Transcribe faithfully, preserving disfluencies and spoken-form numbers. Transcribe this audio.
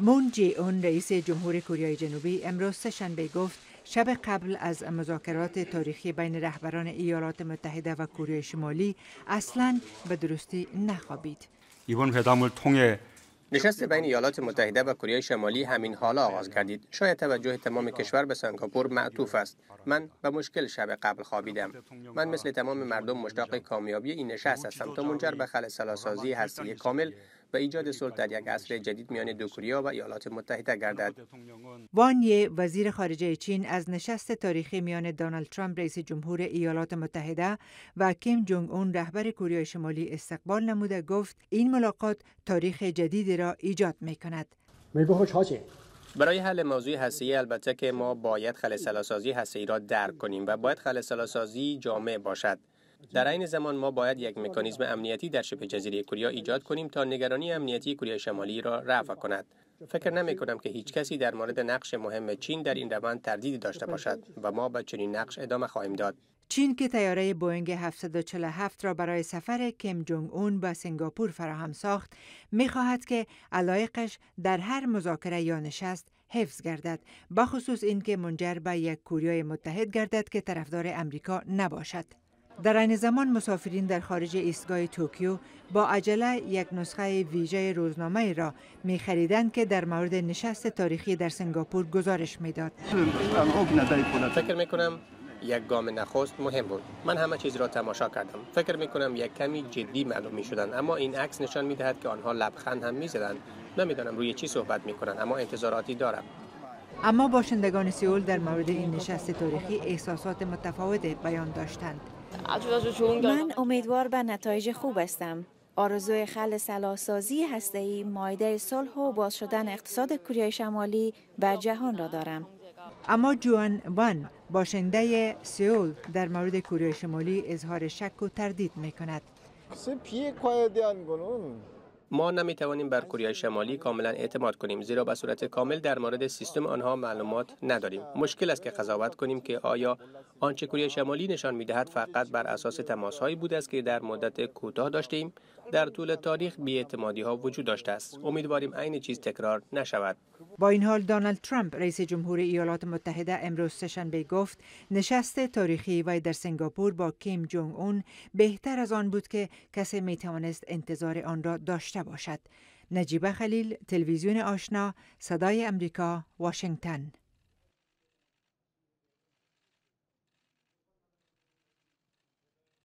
مون جی اون رئیس جمهور کره جنوبی امروز سه‌شنبه گفت شب قبل از مذاکرات تاریخی بین رهبران ایالات متحده و کره شمالی اصلاً به درستی نخوابید. 이번 회담을 통해 نشست بین ایالات متحده و کره شمالی همین حالا آغاز کردید. شاید توجه تمام کشور به سنگاپور معطوف است. من به مشکل شب قبل خوابیدم. من مثل تمام مردم مشتاق کامیابی این نشست هستم تا منجر به خلسلاسازی هسته‌ای کامل و ایجاد صلح در یک عصر جدید میان دو کره و ایالات متحده گردد. وان یی وزیر خارجه چین از نشست تاریخی میان دونالد ترامپ رئیس جمهور ایالات متحده و کیم جونگ اون رهبر کره شمالی استقبال نموده گفت این ملاقات تاریخ جدیدی را ایجاد می کند. برای حل موضوع هسته‌ای البته که ما باید خلسلاسازی هسته‌ای را درک کنیم و باید خلسلاسازی جامع باشد. در این زمان ما باید یک مکانیزم امنیتی در شبه جزیره کره ایجاد کنیم تا نگرانی امنیتی کره شمالی را رفع کند. فکر نمی کنم که هیچ کسی در مورد نقش مهم چین در این روند تردیدی داشته باشد و ما به چنین نقش ادامه خواهیم داد. چین که طیاره بوئینگ هفتصد و چهل و هفت را برای سفر کیم جونگ اون به سنگاپور فراهم ساخت، می خواهد که علایقش در هر مذاکره یا نشست حفظ گردد، بخصوص اینکه منجر به یک کره متحد گردد که طرفدار امریکا نباشد. در این زمان مسافرین در خارج ایستگاه توکیو با عجله یک نسخه ویژه روزنامه را می خریدند که در مورد نشست تاریخی در سنگاپور گزارش می داد. فکر می کنم یک گام نخست مهم بود. من همه چیز را تماشا کردم. فکر می کنم یک کمی جدی معلوم می شدند، اما این عکس نشان می دهد که آنها لبخند هم می زدند. نمیدانم روی چی صحبت می کنند، اما انتظاراتی دارم. اما باشندگان سئول در مورد این نشست تاریخی احساسات متفاوت بیان داشتند. من امیدوار به نتایج خوب هستم. آرزوی خلسلاسازی هسته‌ای، مایده صلح و باز شدن اقتصاد کره شمالی به جهان را دارم. اما جوان وان باشنده سئول در مورد کره شمالی اظهار شک و تردید می کند. ما نمی توانیم بر کره شمالی کاملا اعتماد کنیم، زیرا به صورت کامل در مورد سیستم آنها معلومات نداریم. مشکل است که قضاوت کنیم که آیا آنچه کره شمالی نشان می‌دهد فقط بر اساس تماس‌هایی بوده است که در مدت کوتاه داشتیم. در طول تاریخ بی‌اعتمادی‌ها وجود داشته است. امیدواریم عین چیز تکرار نشود. با این حال دونالد ترامپ رئیس جمهور ایالات متحده امروز سه‌شنبه گفت نشست تاریخی وی در سنگاپور با کیم جونگ اون بهتر از آن بود که کسی می توانست انتظار آن را داشته باشد. نجیبه خلیل، تلویزیون آشنا، صدای امریکا، واشنگتن.